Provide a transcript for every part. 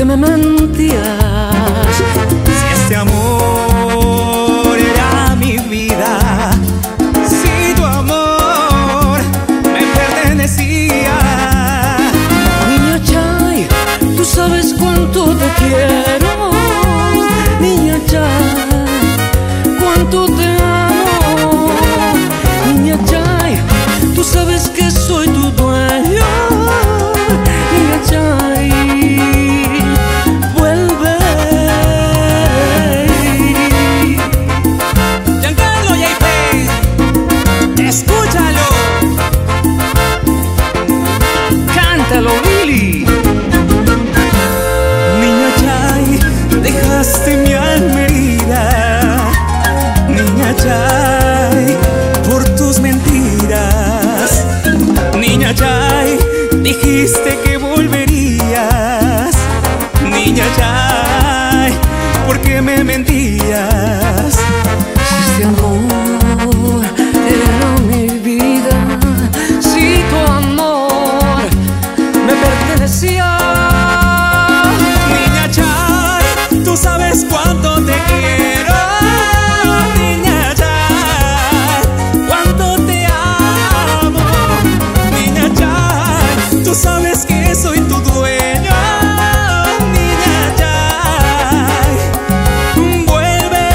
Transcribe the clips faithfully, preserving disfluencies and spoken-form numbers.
me mentías? Si este amor era mi vida, si tu amor me pertenecía. Niña Chay, tú sabes cuánto te quiero. Niña Chay, cuánto te amo. Niña Chay, tú sabes que soy tu dueño. Niña Chay, vuelve. Giancarlo J P, escúchalo. Cántalo, Billy. Niña Chay, dejaste mi alma herida. Niña Chay, por tus mentiras. Niña Chay, dijiste que volverías. Niña Chay, ¿por qué me mentías? Si este amor era mi vida, si tu amor me pertenecía. Niña Chay, tú sabes cuánto te quiero. Niña Chay, cuánto te amo. Niña Chay, tú sabes que soy tu dueño. Niña Chay, vuelve.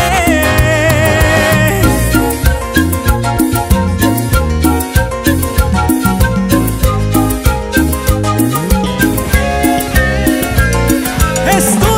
Esto